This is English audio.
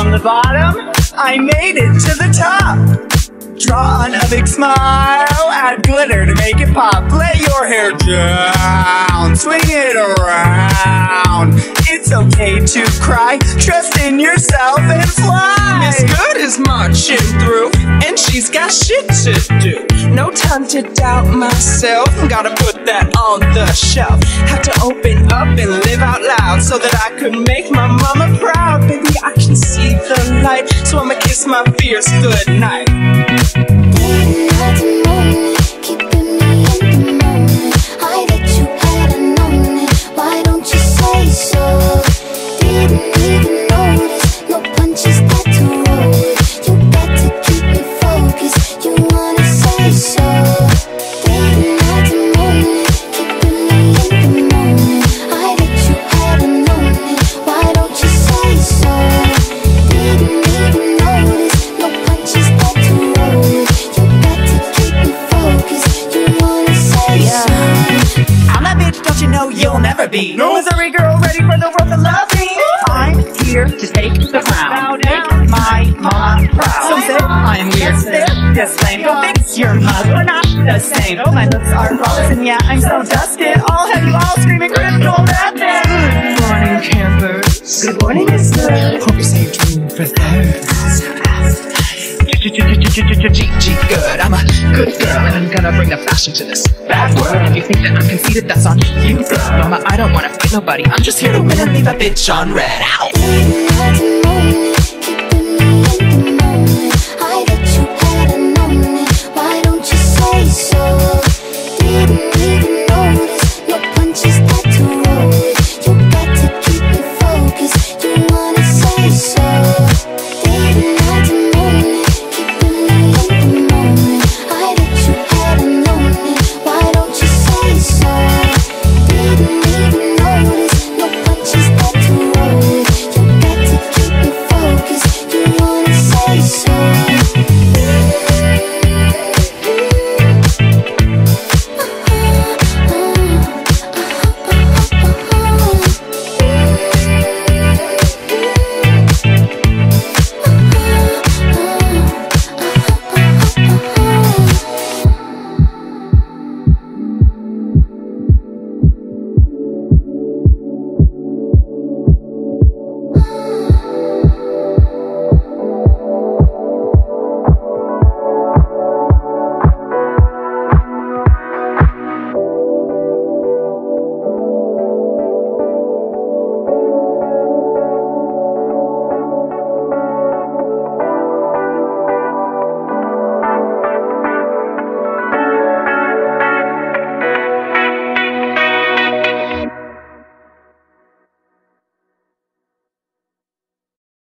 from the bottom, I made it to the top. Draw on a big smile, add glitter to make it pop. Let your hair down, swing it around. It's okay to cry, trust in yourself and fly. Miss Good is marching through, and she's got shit to do. No time to doubt myself, gotta put that on the shelf. Have to open up and live out loud so that I could make my mama proud. Baby, I can see the light, so I'ma kiss my fears goodnight. Keeping me in the moment. I bet you had known it. Why don't you say so? Didn't even notice. No punches that to roll with. You got to keep me focused. You wanna say so? Didn't have to moan it. Keeping me in the moment. I bet you had known it. Why don't you say so? Didn't even notice. No punches that to roll with. I'm that bitch, don't you know you'll never be no Missouri girl ready for the world to love me. I'm here to take the crown, make my mama proud. Some say I'm weird, this lame. Go fix your mug, we're not the same. My looks are flawless and yeah, I'm so dusted. I'll have you all screaming crystal method. Good morning, campers. Good morning, Miss Good. Hope you saved room for third. Good, I'm a good girl, and I'm gonna bring the fashion to this bad world. If you think that I'm conceited, that's on you, girl. Mama, I don't wanna fight nobody, I'm just here to win and leave a bitch on red. Ow.